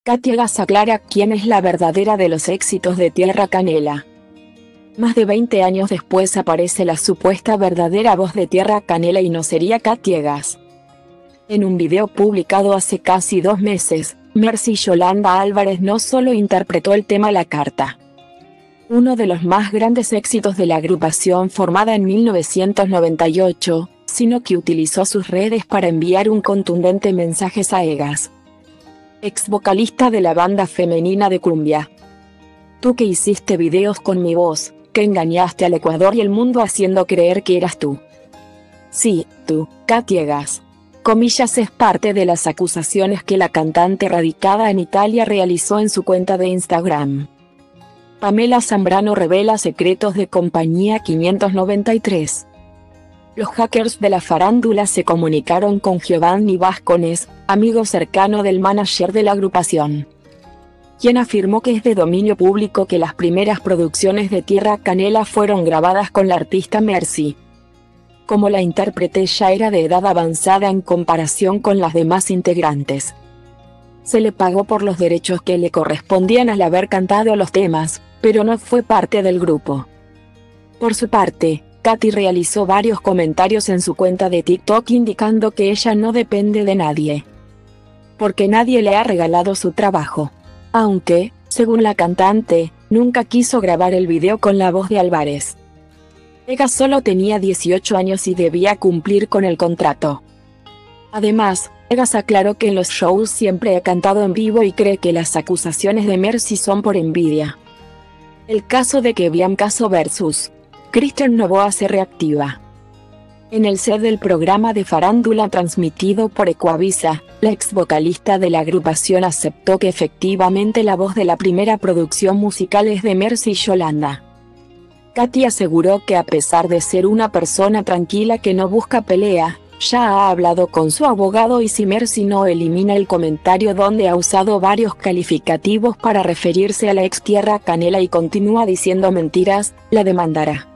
Katy Egas aclara quién es la verdadera de los éxitos de Tierra Canela. Más de 20 años después aparece la supuesta verdadera voz de Tierra Canela y no sería Katy Egas. En un video publicado hace casi 2 meses, Mercy Yolanda Álvarez no solo interpretó el tema La Carta, uno de los más grandes éxitos de la agrupación formada en 1998, sino que utilizó sus redes para enviar un contundente mensaje a Egas, ex vocalista de la banda femenina de cumbia. Tú que hiciste videos con mi voz, que engañaste al Ecuador y el mundo haciendo creer que eras tú. Sí, tú, Katy Egas. Comillas es parte de las acusaciones que la cantante radicada en Italia realizó en su cuenta de Instagram. Pamela Zambrano revela secretos de Compañía 593. Los hackers de la farándula se comunicaron con Giovanni Vascones, amigo cercano del manager de la agrupación, quien afirmó que es de dominio público que las primeras producciones de Tierra Canela fueron grabadas con la artista Mercy. Como la intérprete ya era de edad avanzada en comparación con las demás integrantes, se le pagó por los derechos que le correspondían al haber cantado los temas, pero no fue parte del grupo. Por su parte, Katy realizó varios comentarios en su cuenta de TikTok indicando que ella no depende de nadie, porque nadie le ha regalado su trabajo. Aunque, según la cantante, nunca quiso grabar el video con la voz de Álvarez. Egas solo tenía 18 años y debía cumplir con el contrato. Además, Egas aclaró que en los shows siempre ha cantado en vivo y cree que las acusaciones de Mercy son por envidia. El caso de que Biancaso vs. Christian Novoa se reactiva. En el set del programa de farándula transmitido por Ecuavisa, la ex vocalista de la agrupación aceptó que efectivamente la voz de la primera producción musical es de Mercy Yolanda. Katy aseguró que a pesar de ser una persona tranquila que no busca pelea, ya ha hablado con su abogado y si Mercy no elimina el comentario donde ha usado varios calificativos para referirse a la ex Tierra Canela y continúa diciendo mentiras, la demandará.